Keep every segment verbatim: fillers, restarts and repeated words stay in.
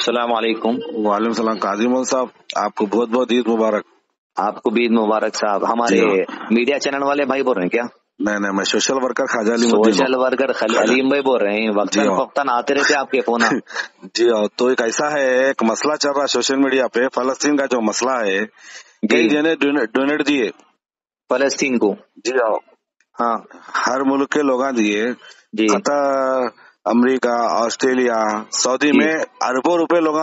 السلام علیکم. وعلیکم السلام. قاضی مول صاحب آپ کو بہت بہت عید مبارک. آپ کو بھی عید مبارک صاحب. ہمارے میڈیا چینل والے بھائی بول رہے ہیں کیا؟ نہیں نہیں، میں سوشل ورکر خواجہ علیم الدین. سوشل ورکر علیم بھائی بول رہے ہیں. وقتاً فوقتاً آتے رہتے آپ کے فون. جی ہاں. تو ایک ایسا ہے، ایک مسئلہ چل رہا ہے سوشل میڈیا پہ، فلسطین کا جو مسئلہ ہے. کئی جنے ڈونیٹ دیے فلسطین کو. جی ہاں ہاں، ہر ملک کے لوگ دیے. جی قطر، امریکہ، آسٹریلیا، سعودی میں اربوں روپے لوگ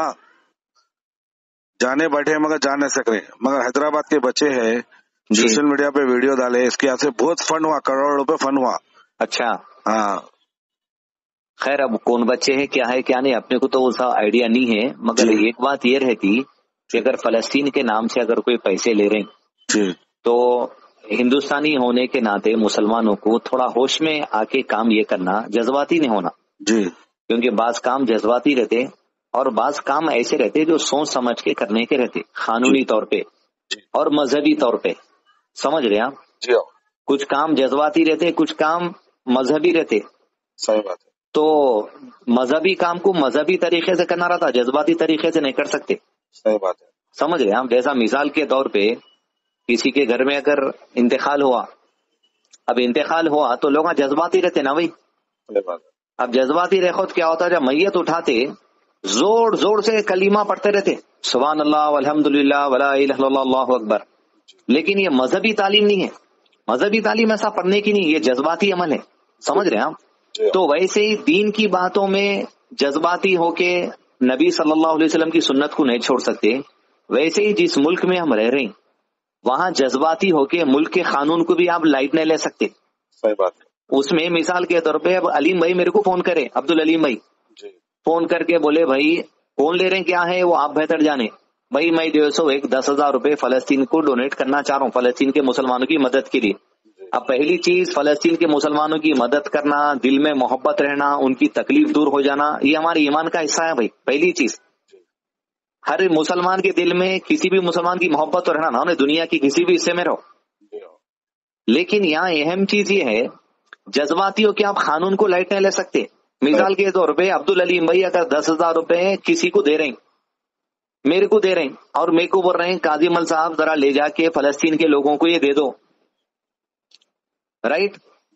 جانے بیٹھے مگر جا نہیں سک رہے. مگر حیدرآباد کے بچے ہیں سوشل میڈیا پہ ویڈیو ڈالے، اس کے یہاں سے بہت فنڈ ہوا، کروڑ روپے فنڈ ہوا. اچھا ہاں خیر، اب کون بچے ہیں کیا ہے کیا نہیں اپنے کو تو اس کا آئیڈیا نہیں ہے. مگر ایک بات یہ رہتی کہ اگر فلسطین کے نام سے اگر کوئی پیسے لے رہے ہیں جی تو ہندوستانی ہونے کے ناطے مسلمانوں کو تھوڑا ہوش میں آ کے کام یہ کرنا، جذباتی نہیں ہونا. جی کیونکہ بعض کام جذباتی رہتے اور بعض کام ایسے رہتے جو سوچ سمجھ کے کرنے کے رہتے، قانونی طور پہ اور مذہبی طور پہ. سمجھ رہے آپ؟ جی ہاں کچھ کام جذباتی رہتے، کچھ کام مذہبی رہتے. صحیح بات ہے. تو مذہبی کام کو مذہبی طریقے سے کرنا رہتا، جذباتی طریقے سے نہیں کر سکتے. صحیح بات ہے. سمجھ رہے ہیں آپ؟ جیسا مثال کے طور پہ کسی کے گھر میں اگر انتقال ہوا، اب انتقال ہوا تو لوگ جذباتی رہتے نا بھائی. صحیح بات ہے. اب جذباتی رہو تو کیا ہوتا ہے، جب میت اٹھاتے زور زور سے کلمہ پڑھتے رہتے، سبحان اللہ والحمد للہ ولا الہ الا اللہ اللہ اکبر. لیکن یہ مذہبی تعلیم نہیں ہے. مذہبی تعلیم ایسا پڑھنے کی نہیں، یہ جذباتی عمل ہے. سمجھ رہے ہیں آپ؟ تو ویسے ہی دین کی باتوں میں جذباتی ہو کے نبی صلی اللہ علیہ وسلم کی سنت کو نہیں چھوڑ سکتے. ویسے ہی جس ملک میں ہم رہ رہے ہیں وہاں جذباتی ہو کے ملک کے قانون کو بھی آپ لائٹ نہیں لے سکتے. صحیح بات ہے. اس میں مثال کے طور پہ اب علیم بھائی میرے کو فون کرے، عبد العلیم بھائی فون کر کے بولے بھائی کون لے رہے ہیں کیا ہے وہ آپ بہتر جانے، بھائی میں جو سو ایک دس ہزار روپے فلسطین کو ڈونیٹ کرنا چاہ رہا ہوں فلسطین کے مسلمانوں کی مدد کے لیے. اب پہلی چیز فلسطین کے مسلمانوں کی مدد کرنا، دل میں محبت رہنا، ان کی تکلیف دور ہو جانا، یہ ہمارے ایمان کا حصہ ہے بھائی. پہلی چیز ہر مسلمان کے دل میں کسی بھی مسلمان کی محبت تو رہنا نا، انہیں دنیا کی کسی بھی حصے میں رہو. لیکن یہاں اہم چیز یہ ہے جذباتی ہو کہ آپ قانون کو لائٹ نہیں لے سکتے. مثال کے طور پہ عبد العلیم بھائی اگر دس ہزار روپے کسی کو دے رہے ہیں، میرے کو دے رہے ہیں اور میرے کو بول رہے ہیں قاضی مل صاحب ذرا لے جا کے فلسطین کے لوگوں کو یہ دے دو، رائٹ؟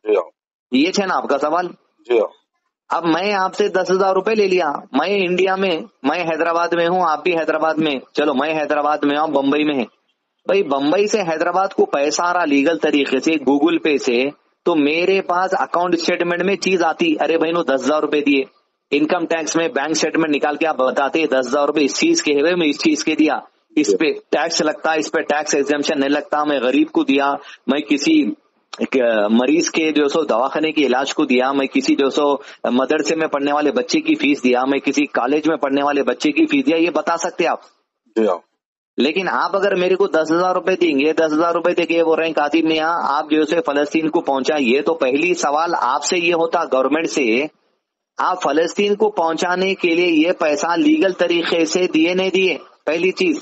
یہ ہے نا آپ کا سوال. اب میں آپ سے دس ہزار روپے لے لیا، میں انڈیا میں، میں حیدرآباد میں ہوں، آپ بھی حیدرآباد میں، چلو میں حیدرآباد میں ہوں، بمبئی میں ہے. بھائی بمبئی سے حیدرآباد کو پیسہ آ رہا لیگل طریقے سے گوگل پے سے، تو میرے پاس اکاؤنٹ اسٹیٹمنٹ میں چیز آتی، ارے بھائی نو دس ہزار روپے دیے. انکم ٹیکس میں بینک اسٹیٹمنٹ نکال کے آپ بتاتے دس ہزار روپے اس چیز کے ہے، میں اس چیز کے دیا، اس پہ ٹیکس لگتا، اس پہ ٹیکس ایگزمپشن نہیں لگتا، میں غریب کو دیا، میں کسی مریض کے جو سو دواخانے کے علاج کو دیا، میں کسی جو سو مدرسے میں پڑھنے والے بچے کی فیس دیا، میں کسی کالج میں پڑھنے والے بچے کی فیس دیا، یہ بتا سکتے آپ. لیکن آپ اگر میرے کو دس ہزار روپے دیں گے، دس ہزار روپے دے کے بول رہے ہیں کاتب میاں آپ جو سے فلسطین کو پہنچا، یہ تو پہلی سوال آپ سے یہ ہوتا گورنمنٹ سے، آپ فلسطین کو پہنچانے کے لیے یہ پیسہ لیگل طریقے سے دیے نہیں دیے، پہلی چیز.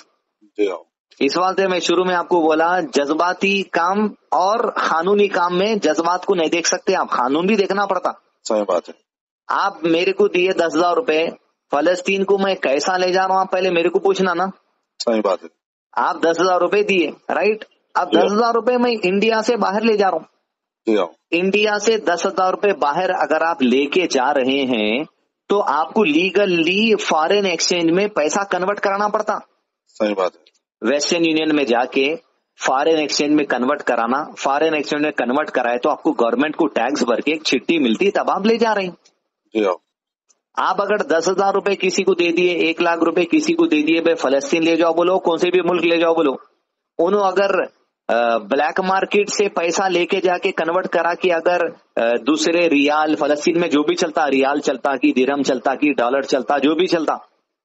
اس واسطے میں شروع میں آپ کو بولا جذباتی کام اور قانونی کام میں جذبات کو نہیں دیکھ سکتے آپ، قانون بھی دیکھنا پڑتا. صحیح بات ہے. آپ میرے کو دیے دس ہزار روپے، فلسطین کو میں کیسا لے جا رہا ہوں آپ پہلے میرے کو پوچھنا نا. صحیح بات ہے. آپ دس ہزار روپے دیے، رائٹ؟ اب دس ہزار روپے میں انڈیا سے باہر لے جا رہا ہوں. انڈیا سے دس ہزار روپے باہر اگر آپ لے کے جا رہے ہیں تو آپ کو لیگلی فارن ایکسچینج میں پیسہ کنورٹ کرانا پڑتا. صحیح بات ہے. ویسٹرن یونین میں جا کے فارن ایکسچینج میں کنورٹ کرانا، فارن ایکسچینج میں کنورٹ کرائے تو آپ کو گورنمنٹ کو ٹیکس بھر کے ایک چھٹی ملتی، تب آپ لے جا رہے ہیں. آپ اگر دس ہزار روپے کسی کو دے دیے، ایک لاکھ روپے کسی کو دے دیے، بھائی فلسطین لے جاؤ بولو، کون سے بھی ملک لے جاؤ بولو، انہوں اگر بلیک مارکیٹ سے پیسہ لے کے جا کے کنورٹ کرا کے اگر دوسرے ریال، فلسطین میں جو بھی چلتا، ریال چلتا کی درہم چلتا کی ڈالر چلتا، جو بھی چلتا،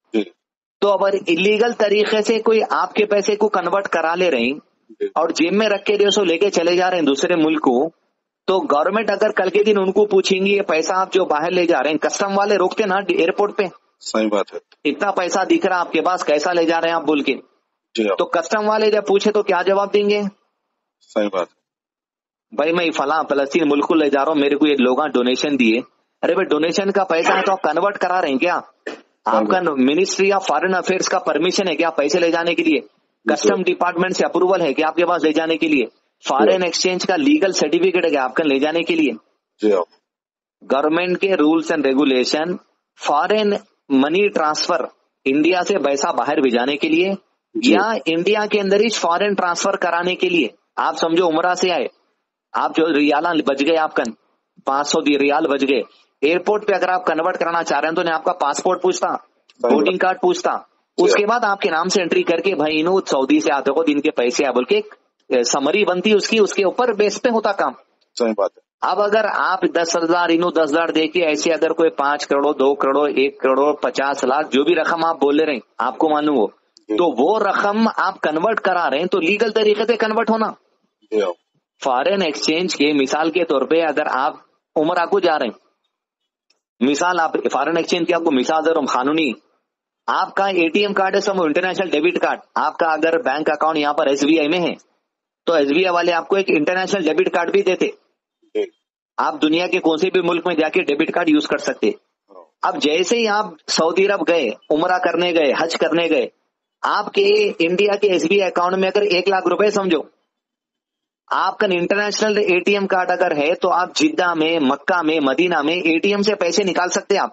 تو اگر انلیگل طریقے سے کوئی آپ کے پیسے کو کنورٹ کرا لے رہے ہیں اور جیب میں رکھ کے جو سو لے کے چلے جا رہے ہیں دوسرے ملک کو، تو گورنمنٹ اگر کل کے دن ان کو پوچھیں گی یہ پیسہ آپ جو باہر لے جا رہے ہیں، کسٹم والے روکتے نا ایئرپورٹ پہ. صحیح بات ہے. اتنا پیسہ دکھ رہا آپ کے پاس، کیسا لے جا رہے ہیں آپ بول کے، تو کسٹم والے جب پوچھے تو کیا جواب دیں گے؟ صحیح بات. بھائی میں فلاں فلسطین ملک کو لے جا رہا ہوں، میرے کو یہ لوگ ڈونیشن دیے. ارے بھائی ڈونیشن کا پیسہ ہے تو آپ کنورٹ کرا رہے ہیں کیا؟ आपका मिनिस्ट्री ऑफ फॉरेन अफेयर्स का परमिशन है क्या पैसे ले जाने के लिए? कस्टम डिपार्टमेंट से अप्रूवल है क्या आपके पास ले जाने के लिए? फॉरेन एक्सचेंज का लीगल सर्टिफिकेट है क्या आपका ले जाने के लिए? गवर्नमेंट के rules and regulation, foreign money transfer India से पैसा बाहर भेजाने के लिए या इंडिया के अंदर ही फॉरेन ट्रांसफर कराने के लिए। आप समझो उमरा से आए, आप जो रियाला बच गए, आपका पांच सौ रियाल बच गए, एयरपोर्ट पे अगर आप कन्वर्ट कराना चाह रहे हैं तो नहीं आपका पासपोर्ट पूछता, वोटिंग कार्ड पूछता, उसके बाद आपके नाम से एंट्री करके भाई इन्हों सऊदी से आते हो दिन के पैसे आ बोल के समरी बनती उसकी, उसके ऊपर बेस पे होता काम। सही बात है। अब अगर आप दस हजार इन्हों दस हजार दे के ऐसे अगर कोई पांच करोड़ दो करोड़ एक करोड़ पचास लाख जो भी रकम आप बोल रहे हैं आपको मालूम हो, तो वो रकम आप कन्वर्ट करा रहे हैं तो लीगल तरीके से कन्वर्ट होना। फॉरेन एक्सचेंज के मिसाल के तौर पे अगर आप उमरा को जा रहे हैं, मिसाल आप फॉरेन एक्सचेंज की आपको मिसाल दे रहा हूं कानूनी, आपका एटीएम कार्ड है समझो इंटरनेशनल डेबिट कार्ड, आपका अगर बैंक अकाउंट यहाँ पर एसबीआई में है तो एसबीआई वाले आपको एक इंटरनेशनल डेबिट कार्ड भी देते, आप दुनिया के कौन से भी मुल्क में जाके डेबिट कार्ड यूज कर सकते। अब जैसे ही आप सऊदी अरब गए, उमरा करने गए, हज करने गए, आपके इंडिया के एसबीआई अकाउंट में अगर एक लाख रुपए समझो, आपका इंटरनेशनल एटीएम कार्ड अगर है तो आप जिद्दा में, मक्का में, मदीना में एटीएम से पैसे निकाल सकते आप।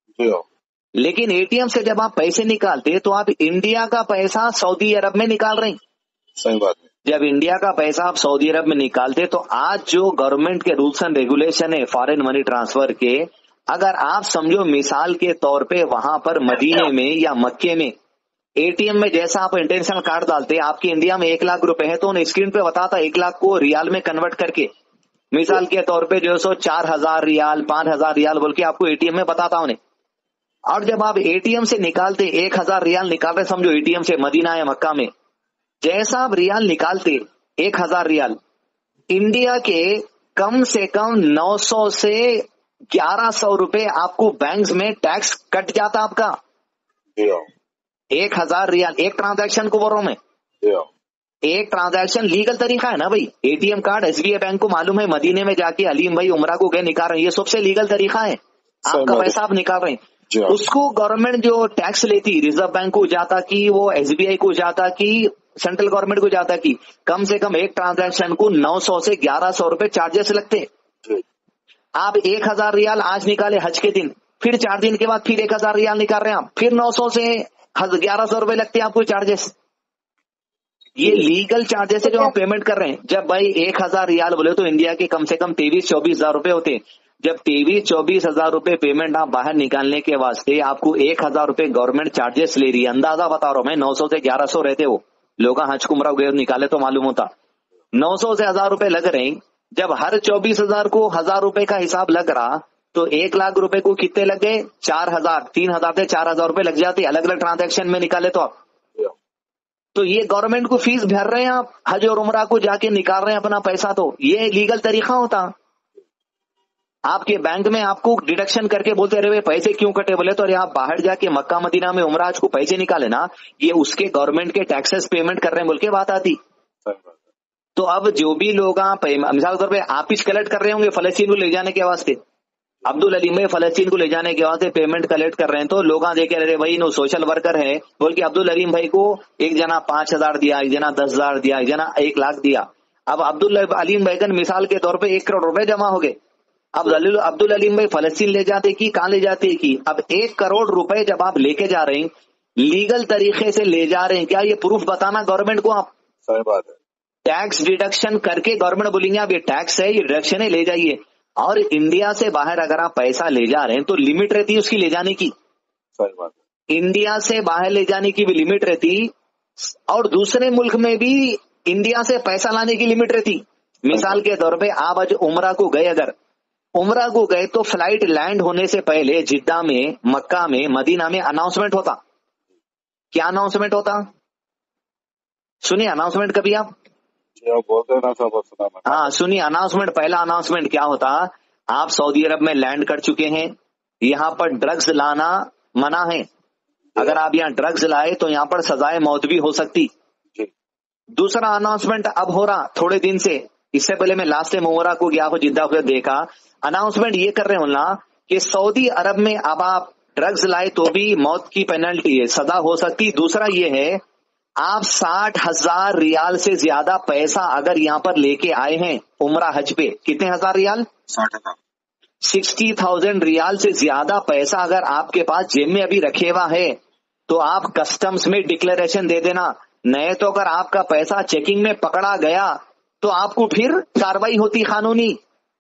लेकिन एटीएम से जब आप पैसे निकालते तो आप इंडिया का पैसा सऊदी अरब में निकाल रहे हैं। सही बात है। जब इंडिया का पैसा आप सऊदी अरब में निकालते तो आज जो गवर्नमेंट के रूल्स एंड रेगुलेशन है फॉरेन मनी ट्रांसफर के, अगर आप समझो मिसाल के तौर पे वहां पर मदीने में या मक्के में एटीएम में जैसा आप इंटरनेशनल कार्ड डालते, आपके इंडिया में एक लाख रुपए है तो उन्हें स्क्रीन पे बताता एक लाख को रियाल में कन्वर्ट करके मिसाल के तौर पे जो सो चार हजार रियाल पांच हजार रियाल बोल के आपको एटीएम में बताता उन्हें। और जब आप एटीएम से निकालते एक हजार रियाल निकाल रहे समझो एटीएम से मदीना या मक्का में, जैसा आप रियाल निकालते एक हजार रियाल, इंडिया के कम से कम नौ सौ से ग्यारह सौ रुपए आपको बैंक में टैक्स कट जाता आपका। एक हजार रियाल एक ट्रांजैक्शन को बोल रहा हूं मैं, एक ट्रांजैक्शन लीगल तरीका है ना भाई। एटीएम कार्ड एसबीआई बैंक को मालूम है, मदीने में जाके अलीम भाई उमरा को गए निकाल रहे हैं, ये सबसे लीगल तरीका है, आपका पैसा आप निकाल रहे हैं। उसको गवर्नमेंट जो टैक्स लेती, रिजर्व बैंक को जाता कि वो एसबीआई को जाता कि सेंट्रल गवर्नमेंट को जाता कि कम से कम एक ट्रांजैक्शन को नौ सौ से ग्यारह सौ रुपए चार्जेस लगते। आप एक हजार रियाल आज निकाले हज के दिन, फिर चार दिन के बाद फिर एक हजार रियाल निकाल रहे हैं आप, फिर नौ सौ से ग्यारह सौ रुपए लगते हैं आपको चार्जेस। ये लीगल चार्जेस है जो आप पेमेंट कर रहे हैं। जब भाई एक हजार रियाल बोले तो इंडिया के कम से कम तेईस चौबीस हजार रुपए होते हैं। जब तेईस चौबीस हजार रुपए पेमेंट आप बाहर निकालने के वास्ते आपको एक हजार रुपए गवर्नमेंट चार्जेस ले रही है, अंदाजा बता रहा हूं मैं, नौ सौ से ग्यारह सौ रहते हो लोग, हज कुमरा गए निकाले तो मालूम होता, नौ सौ से हजार रुपए लग रहे हैं। जब हर चौबीस हजार को हजार रुपए का हिसाब लग रहा तो एक लाख रुपए को कितने लग गए, चार हजार तीन हजार से चार हजार रुपए लग जाते अलग अलग ट्रांजैक्शन में निकाले तो आप। तो ये गवर्नमेंट को फीस भर रहे हैं आप, हज और उमरा को जाके निकाल रहे हैं अपना पैसा, तो ये लीगल तरीका होता। आपके बैंक में आपको डिडक्शन करके बोलते अरे भाई पैसे क्यों कटे, बोले तो अरे आप बाहर जाके मक्का मदीना में उमरा हज को पैसे निकाले ना, ये उसके गवर्नमेंट के टैक्सेस पेमेंट कर रहे हैं बोल के बात आती। तो अब जो भी लोग मिसाल तौर पे आप ही कलेक्ट कर रहे होंगे फलस्तीन को ले जाने के वास्ते, अब्दुल अलीम भाई फलस्तीन को ले जाने के वास्ते पेमेंट कलेक्ट कर रहे हैं, तो लोग देखे अरे भाई नो सोशल वर्कर है बोल के अब्दुल अलीम भाई को एक जना पांच हजार दिया, एक जना दस हजार दिया, एक जना एक लाख दिया। अब अब्दुल अलीम भाई का मिसाल के तौर पे एक करोड़ रुपए जमा हो गए। अब अब्दुल अलीम भाई फलस्तीन ले जाते कि कहाँ ले जाते कि अब एक करोड़ रुपए जब आप लेके जा रहे हैं लीगल तरीके से ले जा रहे हैं, क्या ये प्रूफ बताना गवर्नमेंट को आप। सही बात है। टैक्स डिडक्शन करके गवर्नमेंट बोलेंगे आप ये टैक्स है, ये डिडक्शन है, ले जाइए। और इंडिया से बाहर अगर आप पैसा ले जा रहे हैं तो लिमिट रहती है उसकी ले जाने की। सही बात है। इंडिया से बाहर ले जाने की भी लिमिट रहती और दूसरे मुल्क में भी इंडिया से पैसा लाने की लिमिट रहती। मिसाल के तौर पे आप आज उमरा को गए, अगर उमरा को गए तो फ्लाइट लैंड होने से पहले जिद्दा में, मक्का में, मदीना में अनाउंसमेंट होता। क्या अनाउंसमेंट होता सुनिए अनाउंसमेंट कभी आप बोलते ना सब। हाँ सुनिए अनाउंसमेंट, पहला अनाउंसमेंट क्या होता, आप सऊदी अरब में लैंड कर चुके हैं, यहाँ पर ड्रग्स लाना मना है, अगर आप यहाँ ड्रग्स लाए तो यहाँ पर सजाए मौत भी हो सकती। दूसरा अनाउंसमेंट अब हो रहा थोड़े दिन से, इससे पहले मैं लास्ट टाइम उमरा को गया हो, जिद्दा को देखा, अनाउंसमेंट ये कर रहे हो ना कि सऊदी अरब में अब आप ड्रग्स लाए तो भी मौत की पेनल्टी है, सजा हो सकती। दूसरा ये है, आप साठ हजार रियाल से ज्यादा पैसा अगर यहाँ पर लेके आए हैं उम्रा हज पे, कितने हजार रियाल? साठ हजार सिक्सटी थाउजेंड रियाल से ज्यादा पैसा अगर आपके पास जेब में अभी रखे हुआ है तो आप कस्टम्स में डिक्लेरेशन दे देना। नहीं तो अगर आपका पैसा चेकिंग में पकड़ा गया तो आपको फिर कार्रवाई होती कानूनी।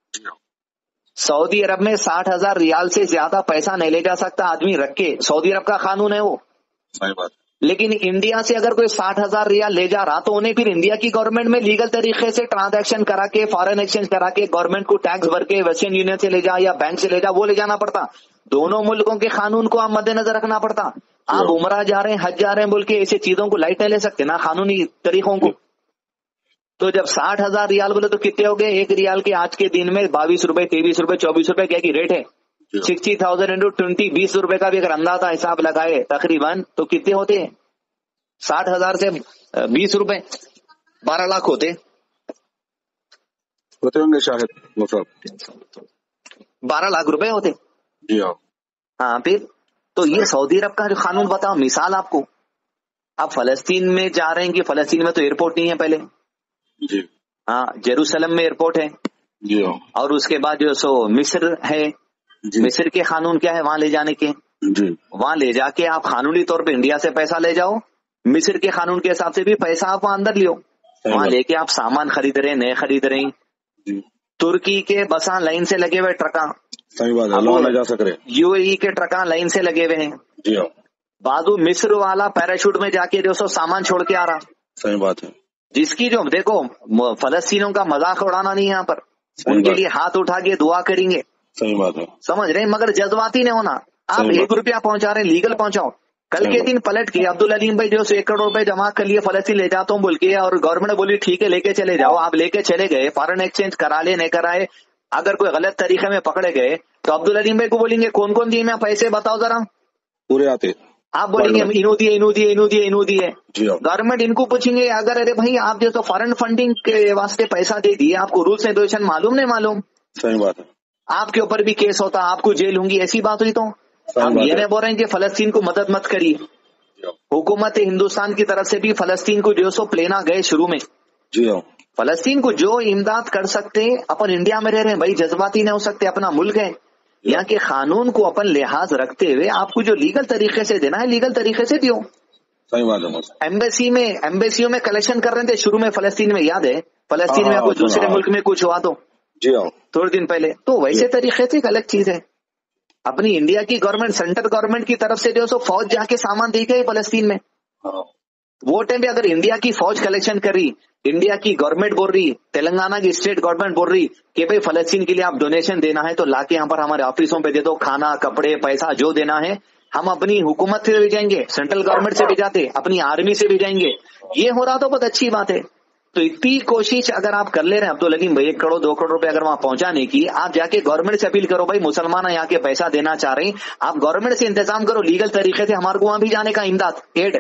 सऊदी अरब में साठ हजार रियाल से ज्यादा पैसा नहीं ले जा सकता आदमी रख के, सऊदी अरब का कानून है वो। सही बात। लेकिन इंडिया से अगर कोई साठ हजार रियाल ले जा रहा तो उन्हें फिर इंडिया की गवर्नमेंट में लीगल तरीके से ट्रांजैक्शन करा के, फॉरेन एक्सचेंज करा के, गवर्नमेंट को टैक्स भर के वेस्टर्न यूनियन से ले जा या बैंक से ले जा, वो ले जाना पड़ता। दोनों मुल्कों के कानून को आप मद्देनजर रखना पड़ता। आप उमरा जा रहे हैं, हज जा रहे हैं बोल के ऐसे चीजों को लाइट नहीं ले सकते ना, कानूनी तरीकों को। तो जब साठ हजार रियाल बोले तो कितने हो गए? एक रियाल के आज के दिन में बाईस रुपए, तेईस रुपए, चौबीस रुपए क्या की रेट है? सिक्सटी थाउजेंड इंटू ट्वेंटी, बीस रुपए का भी अगर अंदाजा हिसाब लगाए तकरीबन तो कितने होते हैं? साठ हजार से बीस रुपए बारह लाख होते होते होंगे शायद, मतलब बारह लाख रुपए होते। जी हाँ। हाँ फिर तो ये सऊदी अरब का जो कानून बताओ। मिसाल आपको, आप फलस्तीन में जा रहे हैं कि फलस्तीन में तो एयरपोर्ट नहीं है पहले जी। हाँ, जेरूसलम में एयरपोर्ट है जी हाँ। और उसके बाद जो सो मिस्र है, मिस्र के कानून क्या है वहां ले जाने के? जी। वहां ले जाके आप कानूनी तौर पे इंडिया से पैसा ले जाओ, मिस्र के कानून के हिसाब से भी पैसा आप वहां अंदर लियो, वहां लेके आप सामान खरीद रहे, नए खरीद रहे हैं। तुर्की के बसा लाइन से लगे हुए ट्रका, सही बात है, लोग ले जा सक रहे। यूएई के ट्रका लाइन से लगे हुए हैं। जी हाँ। बाजू मिस्र वाला पैराशूट में जाके जो सो सामान छोड़ के आ रहा। सही बात है। जिसकी जो देखो फलस्तीनों का मजाक उड़ाना नहीं है यहाँ पर, उनके लिए हाथ उठा के दुआ करेंगे। सही बात है, समझ रहे हैं, मगर जज्बाती नहीं होना। आप एक रुपया पहुंचा रहे हैं, लीगल पहुंचाओ। कल के दिन पलट के अब्दुल अलीम भाई जो एक करोड़ रुपए जमा कर लिए फलस्तीन ले जाता हूँ बोल के, और गवर्नमेंट बोली ठीक है लेके चले जाओ। आप लेके चले गए, फॉरेन एक्सचेंज करा ले नहीं कराए, अगर कोई गलत तरीके में पकड़े गए तो अब्दुल अलीम भाई को बोलेंगे कौन कौन दिए मैं पैसे बताओ जरा, पूरे आते। आप बोलेंगे इनू दिए इनू दिए इनू दिए इनू दिए। गवर्नमेंट इनको पूछेंगे अगर अरे भाई आप जो फॉरेन फंडिंग के वास्ते पैसा दे दिए, आपको रूल्स रेगुलेशन मालूम नहीं मालूम? सही बात है। आपके ऊपर भी केस होता, आपको जेल होंगी, ऐसी बात हुई तो हम ये नहीं बोल रहे हैं कि फलस्तीन को मदद मत करिए। हुकूमत हिंदुस्तान की तरफ से भी फलस्तीन को जो सो प्लेना गए शुरू में। जी हाँ। फलस्तीन को जो इमदाद कर सकते, अपन इंडिया में रह रहे हैं भाई, जज्बाती नहीं हो सकते, अपना मुल्क है, यहाँ के कानून को अपन लिहाज रखते हुए आपको जो लीगल तरीके से देना है लीगल तरीके से दियो। सही बात है। एम्बेसी में एम्बेसियों में कलेक्शन कर रहे थे शुरू में फलस्तीन में, याद है? फलस्तीन में आपको दूसरे मुल्क में कुछ हुआ तो जी हाँ थोड़े दिन पहले, तो वैसे तरीके से एक अलग चीज है। अपनी इंडिया की गवर्नमेंट, सेंट्रल गवर्नमेंट की तरफ से जो सो फौज जाके सामान दे गई फलस्तीन में। वो टाइम पे अगर इंडिया की फौज कलेक्शन कर रही, इंडिया की गवर्नमेंट बोल रही, तेलंगाना की स्टेट गवर्नमेंट बोल रही कि भाई फलस्तीन के लिए आप डोनेशन देना है तो लाके यहाँ पर हमारे ऑफिसों पे दे दो, खाना कपड़े पैसा जो देना है हम अपनी हुकूमत से भी जाएंगे, सेंट्रल गवर्नमेंट से भी जाते, अपनी आर्मी से भी जाएंगे, ये हो रहा तो बहुत अच्छी बात है। तो इतनी कोशिश अगर आप कर ले रहे हैं अब्दुल अलीम भाई, एक करोड़ दो करोड़ रुपए अगर वहां पहुंचाने की, आप जाके गवर्नमेंट से अपील करो, भाई मुसलमान यहाँ के पैसा देना चाह रहे हैं, आप गवर्नमेंट से इंतजाम करो लीगल तरीके से, हमारे को वहां भी जाने का इमदाद एड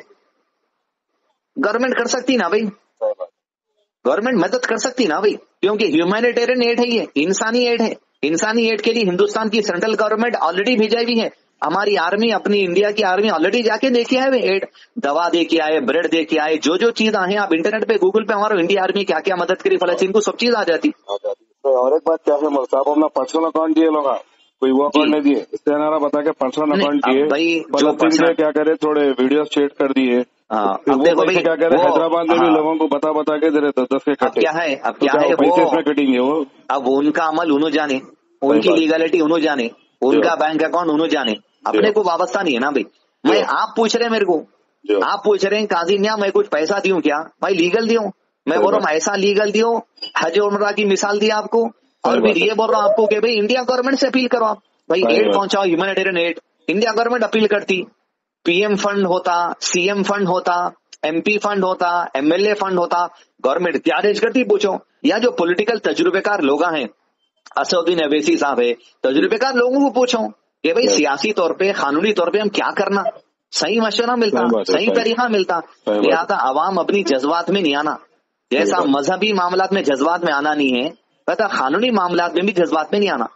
गवर्नमेंट कर सकती ना भाई, गवर्नमेंट मदद कर सकती ना भाई, क्योंकि ह्यूमैनिटेरियन एड है, ये इंसानी एड है। इंसानी एड के लिए हिंदुस्तान की सेंट्रल गवर्नमेंट ऑलरेडी भेजा हुई है, हमारी आर्मी, अपनी इंडिया की आर्मी ऑलरेडी जाके देखे आए एड, दवा दे के आए, ब्रेड दे के आए, जो जो चीज आए आप इंटरनेट पे गूगल पे हमारा इंडिया आर्मी क्या क्या मदद करी फलस्तीन को, सब चीज आ जाती। और एक बात क्या है, साहब अपना पर्सनल अकाउंट दिए लोग, कोई वो अकाउंट नहीं दिए, इससे नारा बता के पर्सनल अकाउंट दिए भाई, जो पर्सनल क्या करे थोड़े वीडियो शेयर कर दिए। अब देखो भाई क्या करे, हैदराबाद में भी लोगों को बता बता के दे रहे दस दस के कटे। क्या है अब क्या है पैसे इसमें कटेंगे वो, अब उनका अमल उन्होंने जाने, उनकी लीगलिटी उन्होंने जाने, उनका बैंक अकाउंट उन्होंने जाने, अपने को वाबस्ता नहीं है ना भाई। मैं आप पूछ रहे हैं मेरे को, आप पूछ रहे हैं काजी न्या मैं कुछ पैसा दूं क्या, भाई लीगल दियो, मैं बोल रहा हूँ ऐसा लीगल दियो, हज उम्रा की मिसाल दी आपको, और फिर ये बोल रहा हूँ आपको कि भाई इंडिया गवर्नमेंट से अपील करो आप, भाई एड पहुंचाओ, humanitarian aid, India government appeal करती, पीएम फंड होता, सीएम फंड होता, एमपी फंड होता, एमएलए फंड होता, गवर्नमेंट क्या अरेंज करती पूछो। या जो पॉलिटिकल तजुर्बेकार लोग हैं, असदुद्दीन अवैसी साहब है, तजुर्बेकार लोगों को पूछो कि भाई सियासी तौर पे, कानूनी तौर पे हम क्या करना, सही मशवरा मिलता, सही तरीका मिलता। लिहाजा अवाम अपनी जज्बात में नहीं आना, जैसा मजहबी मामलात में जज्बात में आना नहीं है, पता कानूनी मामलात में भी जज्बात में नहीं आना।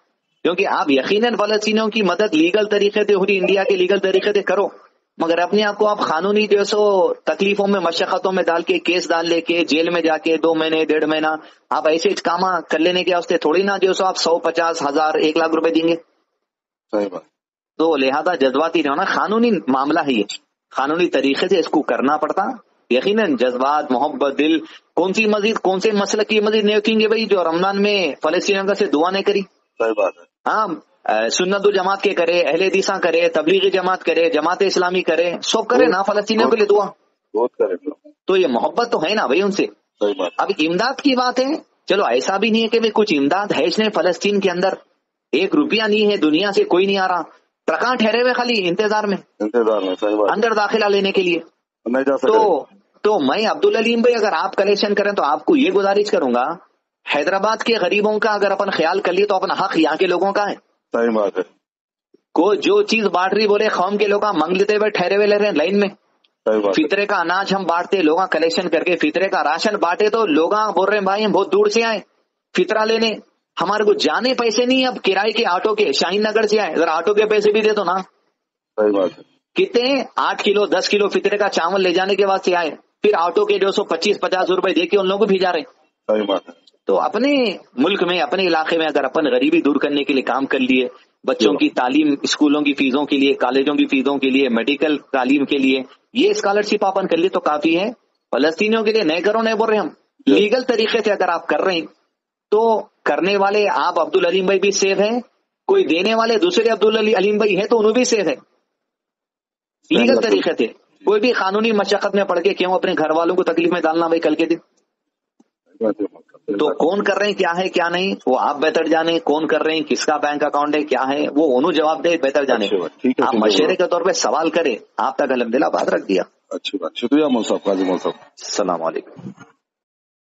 کیونکہ آپ یقیناً فلسطینیوں کی مدد لیگل طریقے سے پوری انڈیا کے لیگل طریقے سے کرو، مگر اپنے آپ کو آپ قانونی جو سو تکلیفوں میں مشقتوں میں ڈال کے کیس ڈال لے کے جیل میں جا کے دو مہینے ڈیڑھ مہینہ آپ ایسے کام کر لینے کے واسطے تھوڑی نا جو سو آپ سو پچاس ہزار ایک لاکھ روپے دیں گے. صحیح بات. تو لہذا جذباتی رہنا، قانونی معاملہ ہے یہ، قانونی طریقے سے اس کو کرنا پڑتا. یقیناً جذبات محبت دل کون سی مزید کون سے مسلک کی مزید نہیں ہوتی گے بھائی جو رمضان میں فلسطینیوں کا سے دعا نہیں کری. صحیح بات ہے. ہاں سنت الجماعت کے کرے، اہل حدیثاں کرے، تبلیغی جماعت کرے، جماعت اسلامی کرے، سب کرے نا فلسطینیوں کے لیے دعا. بہت کرے. تو یہ محبت تو ہے نا بھائی ان سے. صحیح بات. اب امداد کی بات ہے، چلو ایسا بھی نہیں ہے کہ کچھ امداد ہے اس نے فلسطین کے اندر، ایک روپیہ نہیں ہے، دنیا سے کوئی نہیں آ رہا، ٹرکاں ٹھہرے ہوئے خالی انتظار میں انتظار میں. صحیح بات. اندر داخلہ لینے کے لیے نہیں جا تو تو میں عبدالعلیم بھائی اگر آپ کلیکشن کریں تو آپ کو یہ گزارش کروں گا، حیدرآباد کے غریبوں کا اگر اپن خیال کر لیے تو اپنا حق یہاں کے لوگوں کا ہے. صحیح بات ہے. کو جو چیز بانٹ رہی بولے قوم کے لوگ منگ لیتے ہوئے ٹھہرے ہوئے لے رہے ہیں لائن میں. فطرے کا اناج ہم بانٹتے، لوگ کلیکشن کر کے فطرے کا راشن بانٹے تو لوگ بول رہے ہیں بھائی ہم بہت دور سے آئے فطرہ لینے، ہمارے کو جانے پیسے نہیں، اب کرائے کے آٹو کے شاہین نگر سے آئے، ذرا آٹو کے پیسے بھی دے دو نا. صحیح بات ہے. کتنے آٹھ کلو دس کلو فطرے کا چاول لے جانے کے بعد سے آئے، پھر آٹو کے جو سو پچیس پچاس روپے دے کے ان لوگوں کو بھیجا رہے. صحیح بات ہے. تو اپنے ملک میں اپنے علاقے میں اگر اپن غریبی دور کرنے کے لیے کام کر لیے، بچوں کی تعلیم اسکولوں کی فیسوں کے لیے، کالجوں کی فیسوں کے لیے، میڈیکل تعلیم کے لیے یہ اسکالرشپ اپن کر لیے تو کافی ہے. فلسطینیوں کے لیے نئے کرو نہیں بول رہے ہم، لیگل طریقے سے اگر آپ کر رہے ہیں تو کرنے والے آپ عبدالعلیم بھائی بھی سیف ہیں، کوئی دینے والے دوسرے عبدالعلیم بھائی ہے تو انہوں بھی سیف ہے. لیگل طریقے سے کوئی بھی قانونی مشقت میں پڑ کے کیوں اپنے گھر والوں کو تکلیف میں ڈالنا بھائی کل کے دن. تو کون کر رہے ہیں کیا ہے کیا نہیں وہ آپ بہتر جانے، کون کر رہے ہیں کس کا بینک اکاؤنٹ ہے کیا ہے وہ انہوں جواب دے بہتر جانے. آپ مشورے کے طور پہ سوال کرے، آپ تک الحمدللہ بات رکھ دیا. اچھی بات. شکریہ مول صاحب. قاضی مول صاحب، السلام علیکم.